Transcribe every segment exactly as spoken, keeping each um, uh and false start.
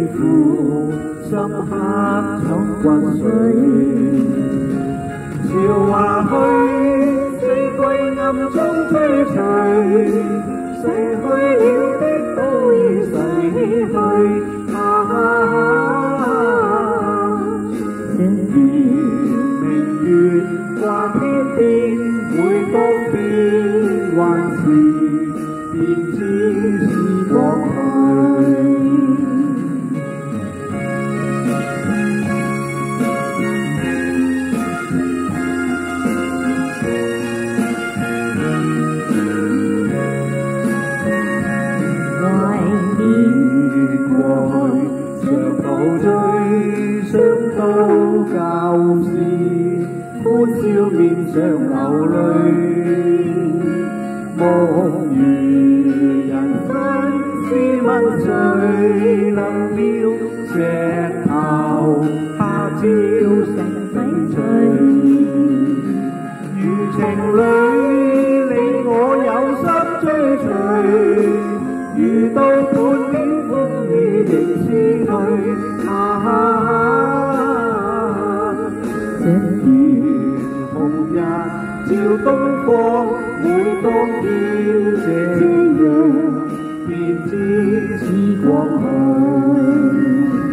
負深刻闖滾水，潮華去，四季暗中吹隨，逝去了的都已逝去。這明月掛天邊，會多變還是便知時光去。想到舊時，歡笑面上流淚。夢如人生，試問誰能料石頭他朝成翡翠。如情侶，你我有心追隨，遇到半點風雨仍思慮。這年紅日照東方，每當見這樣，便知時光去。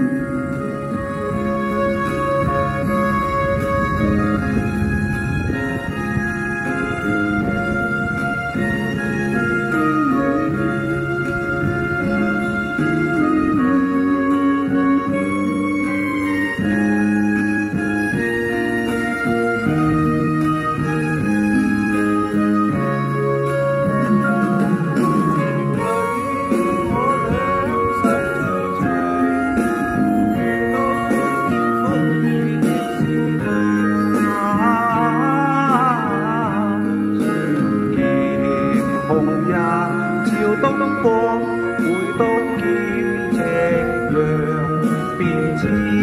東方，每當見夕陽，便知